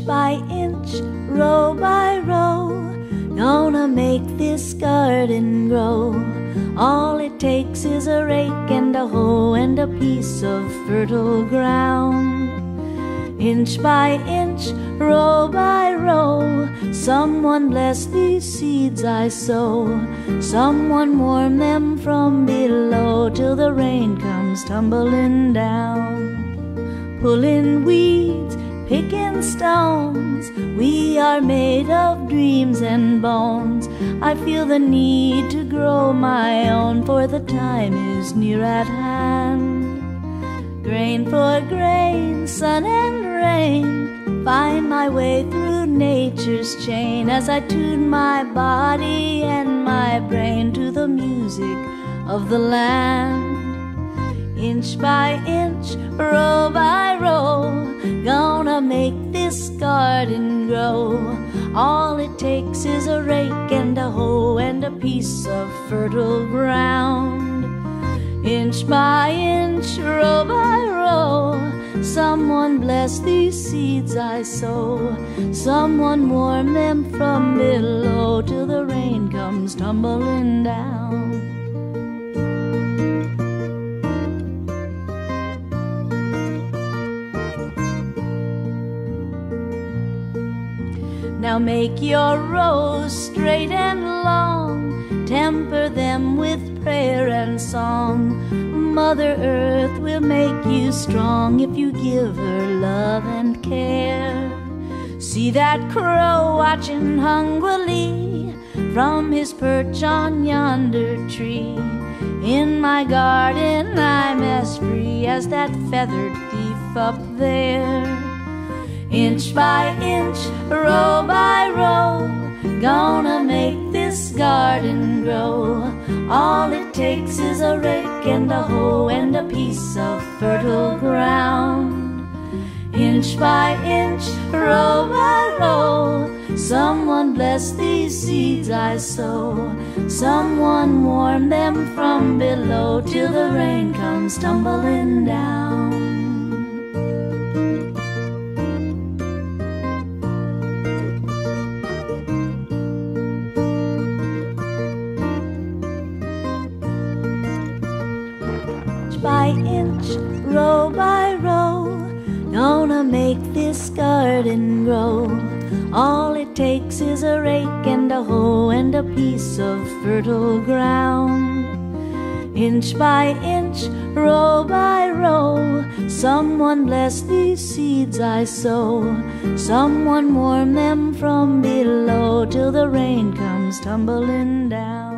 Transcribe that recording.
Inch by inch, row by row, gonna make this garden grow. All it takes is a rake and a hoe and a piece of fertile ground. Inch by inch, row by row, someone bless these seeds I sow. Someone warm them from below till the rain comes tumbling down. Pulling weeds, picking stones, we are made of dreams and bones. I feel the need to grow my own, for the time is near at hand. Grain for grain, sun and rain, find my way through nature's chain as I tune my body and my brain to the music of the land. Inch by inch, row by row, gonna make this garden grow. All it takes is a rake and a hoe and a piece of fertile ground. Inch by inch, row by row, someone bless these seeds I sow. Someone warm them from below till the rain comes tumbling down. Now make your rows straight and long, temper them with prayer and song. Mother Earth will make you strong if you give her love and care. See that crow watching hungrily from his perch on yonder tree. In my garden I'm as free as that feathered thief up there. Inch by inch, row by row, gonna make this garden grow. All it takes is a rake and a hoe and a piece of fertile ground. Inch by inch, row by row, someone bless these seeds I sow. Someone warm them from below till the rain comes tumbling down. By inch, row by row, gonna make this garden grow. All it takes is a rake and a hoe and a piece of fertile ground. Inch by inch, row by row, someone bless these seeds I sow. Someone warm them from below till the rain comes tumbling down.